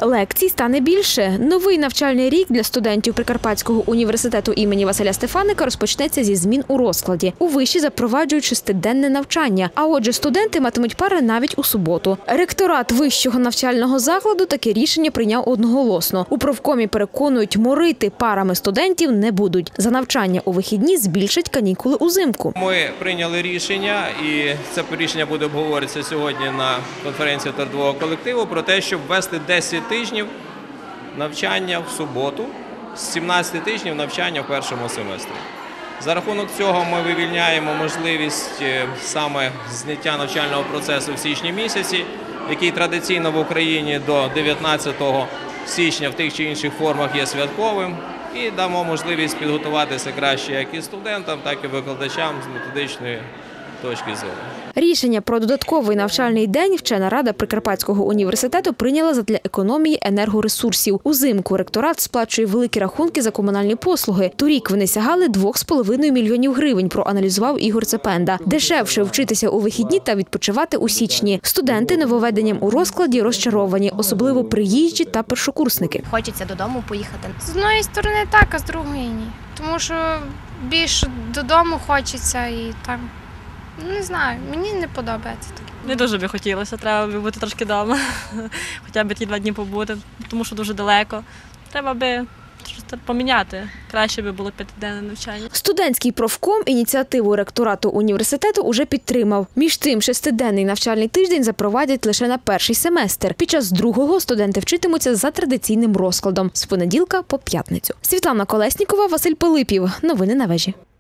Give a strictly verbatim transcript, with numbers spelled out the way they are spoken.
Лекцій стане більше. Новий навчальний рік для студентів Прикарпатського університету імені Василя Стефаника розпочнеться зі змін у розкладі. У виші запроваджують шестиденне навчання, а отже студенти матимуть пари навіть у суботу. Ректорат вищого навчального закладу таке рішення прийняв одноголосно. У профкомі переконують, морити парами студентів не будуть. За навчання у вихідні збільшать канікули узимку. Ми прийняли рішення, і це рішення буде обговорюватися сьогодні на конференції трудового колективу, про те, щоб ввести десять тижнів навчання в суботу, з сімнадцяти тижнів навчання в першому семестрі. За рахунок цього ми вивільняємо можливість саме зняття навчального процесу в січні місяці, який традиційно в Україні до дев'ятнадцятого січня в тих чи інших формах є святковим. І дамо можливість підготуватися краще як і студентам, так і викладачам з методичної точки зору. Рішення про додатковий навчальний день вчена рада Прикарпатського університету прийняла задля економії енергоресурсів. Узимку ректорат сплачує великі рахунки за комунальні послуги. Торік вони сягали двох з половиною мільйонів гривень, проаналізував Ігор Цепенда. Дешевше вчитися у вихідні та відпочивати у січні. Студенти нововведенням у розкладі розчаровані, особливо приїжджі та першокурсники. Хочеться додому поїхати. З одної сторони так, а з другої ні. Тому що більше додому хочеться і там. Не знаю, мені не подобається таке. Не дуже би хотілося, треба би бути трошки вдома, хоча б ті два дні побути, тому що дуже далеко. Треба би щось поміняти, краще би було п'ятиденне навчання. Студентський профком ініціативу ректорату університету уже підтримав. Між тим, шестиденний навчальний тиждень запровадять лише на перший семестр. Під час другого студенти вчитимуться за традиційним розкладом – з понеділка по п'ятницю. Світлана Колеснікова, Василь Пилипів. Новини на вежі.